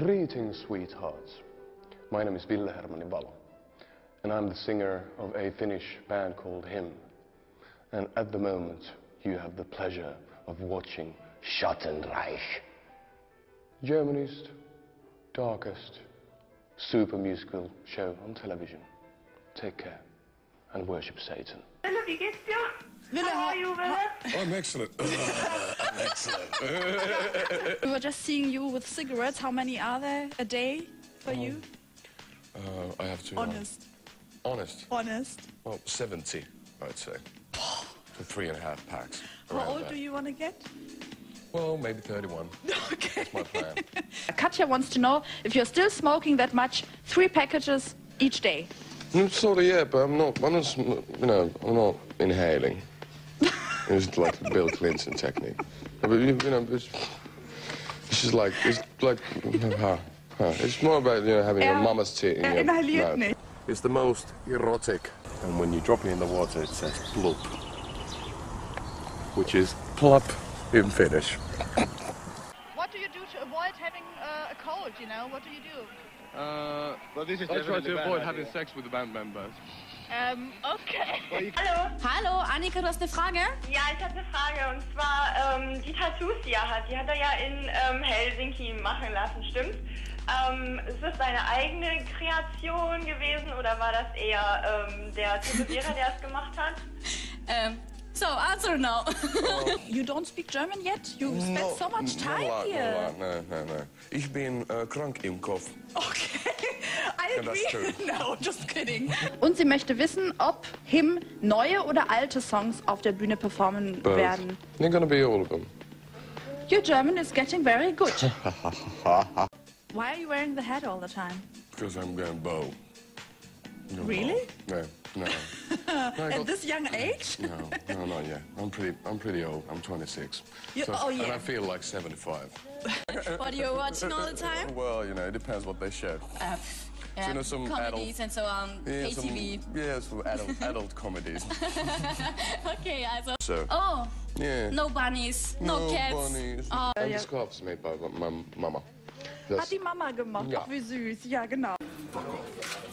Greetings, sweethearts. My name is Ville Hermanni Valo, and I'm the singer of a Finnish band called Him. And at the moment, you have the pleasure of watching Schattenreich, Germany's darkest super musical show on television. Take care and worship Satan. Wille, wie geht's dir? How are you, Wille? I'm excellent. I'm excellent. We were just seeing you with cigarettes. How many are there a day for you? I have to... Honest. Honest? Honest. Well, 70, I'd say. So 3.5 packs. How old do you want to get? Well, maybe 31. Okay. That's my plan. Katja wants to know if you're still smoking that much, 3 packages each day. Sort of, yeah, but I'm not, you know, I'm not inhaling. It's like the Bill Clinton technique. But, you know, it's just like, it's more about, you know, having your mama's tea in your mouth. Nicht. It's the most erotic. And when you drop it in the water, it says plop, which is plop in Finnish. What do you do to avoid having a cold, you know? What do you do? Well, this is I try to avoid having sex with the band members. Okay. Hallo? Hallo, Annika, du hast eine Frage? Ja, ich hatte eine Frage und zwar die Tattoos, die er hat er ja in Helsinki machen lassen, stimmt? Ist das seine eigene Kreation gewesen oder war das eher der Tätowierer, der es gemacht hat? So, answer no. You don't speak German yet? You spent so much time here. No. Ich bin krank im Kopf. Okay, I agree. That's true. No, just kidding. Und sie möchte wissen, ob Him neue oder alte Songs auf der Bühne performen werden. They're gonna be all of them. Your German is getting very good. Why are you wearing the hat all the time? Because I'm going bow. Really? No. At this young age? No, not yet. I'm pretty old. I'm 26. Oh, yeah. And I feel like 75. What are you watching all the time? Well, you know, it depends what they show. Yeah, So, you know, some comedies and so on, Yeah, ATV. some adult comedies. Okay, also. So. Oh, Yeah. no bunnies, no cats. Bunnies. Oh. And the scarf is made by my mama. Hat die Mama gemacht. Ja. Ach, wie süß. Ja, genau. Fuck off.